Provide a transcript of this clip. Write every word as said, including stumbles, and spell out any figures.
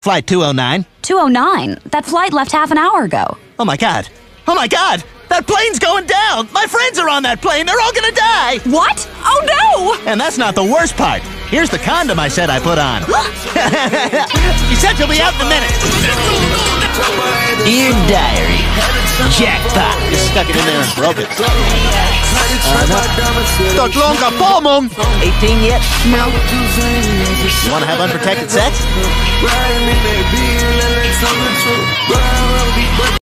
Flight two oh nine. two oh nine? That flight left half an hour ago. Oh my god. Oh my god! That plane's going down! My friends are on that plane! They're all gonna die! What? Oh no! And that's not the worst part. Here's the condom I said I put on. You said you'll be out in a minute. Dear diary. Jackpot. You stuck it in there and broke it. Tot longer, pomon! eighteen yet? No. You wanna have unprotected sex?